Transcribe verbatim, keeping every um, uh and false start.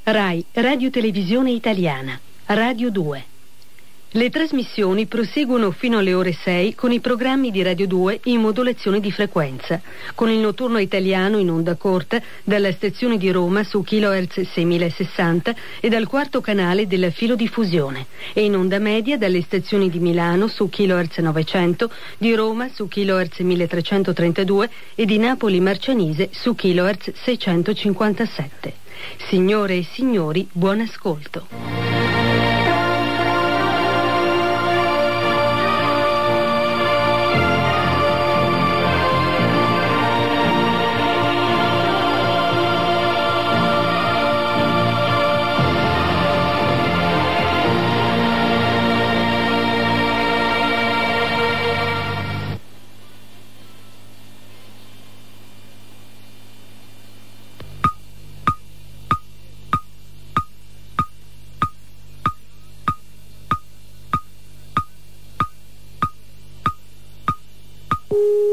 Rai, Radio Televisione Italiana, Radio due. Le trasmissioni proseguono fino alle ore sei con i programmi di Radio due in modulazione di frequenza, con il notturno italiano in onda corta dalla stazione di Roma su chilohertz seimilasessanta e dal quarto canale della filodiffusione, e in onda media dalle stazioni di Milano su chilohertz novecento, di Roma su chilohertz milletrecentotrentadue e di Napoli Marcianise su chilohertz seicentocinquantasette. Signore e signori, buon ascolto. You